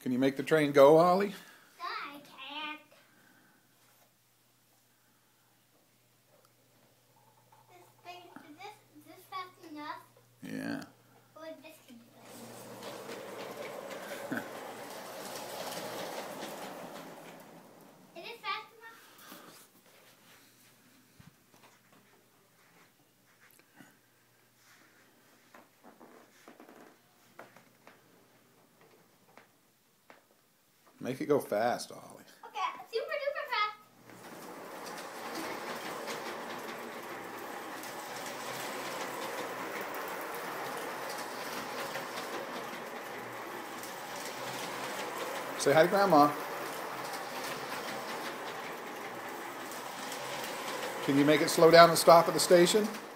Can you make the train go, Ollie? I can't. Is this fast enough? Yeah. Or this can do it? Is it fast enough? Make it go fast, Ollie. Okay, super duper fast. Say hi to Grandma. Can you make it slow down and stop at the station?